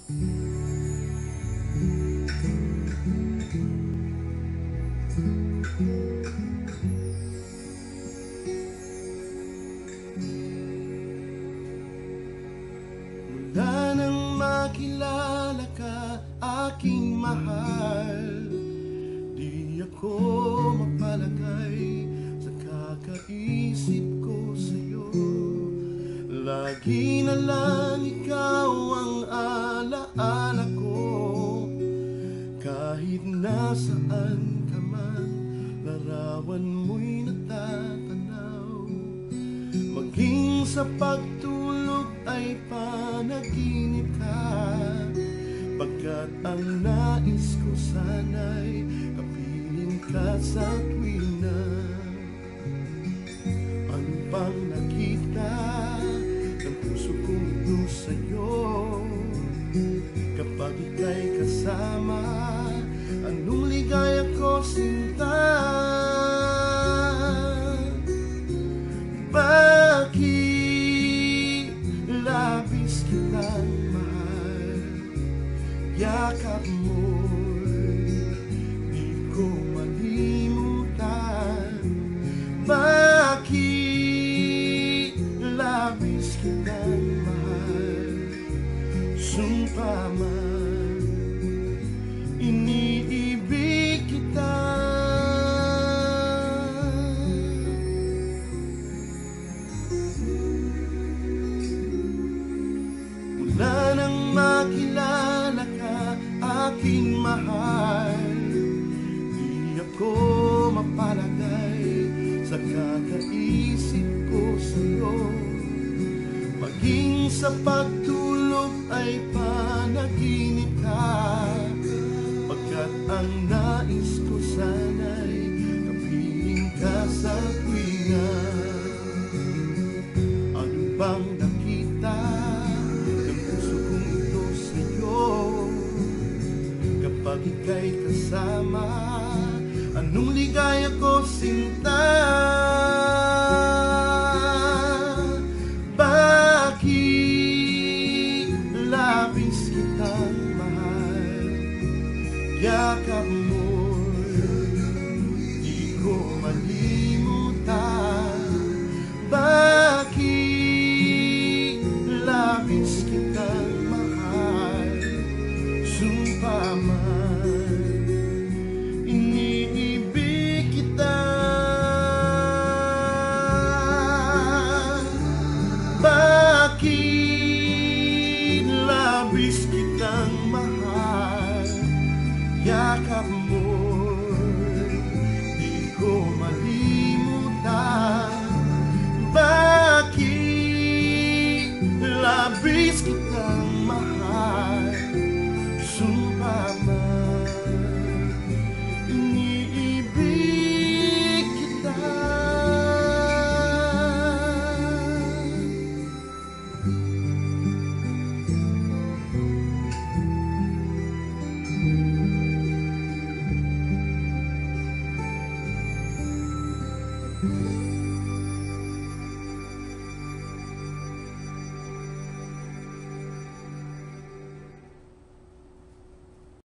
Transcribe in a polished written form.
Mula nang makilala ka, aking mahal, di ako mapalagay sa kakaisip ko sa'yo. Lagi na lang ikaw ang alaala ko, kahit nasaan ka man, larawan mo'y natatanaw. Maging sa pagtulog ay panaginip ka, pagkat ang nais ko sana'y kapiling ka sa tuwina. Ano bang nakita ng puso kong ito sa'yo? Kapag ika'y kasama, anong ligaya ko, sinta? Bakit labis kitang mahal? Yakap mo'y di ko malimutan. Bakit labis kitang mahal? Sumpa man, iniibig kita. Mula nang makilala ka, aking mahal, di ako mapalagay sa kakaisip ko sa'yo. Maging sa pagtulog ay panaginip ka, pagkat ang nais ko sana'y kapiling ka sa tuwina. Ano bang nakita ng puso kong ito sa'yo? Kapag ika'y kasama, anong ligaya ko, sinta? Labis kitang mahal, yakap mo'y di ko malimutan. Bakit labis kitang mahal? Sumpa man, iniibig kita. Bakit labis kitang mahal? Yakap mo'y di ko malimutan. Bakit labis kitang mahal? Sumpa man, iniibig kita.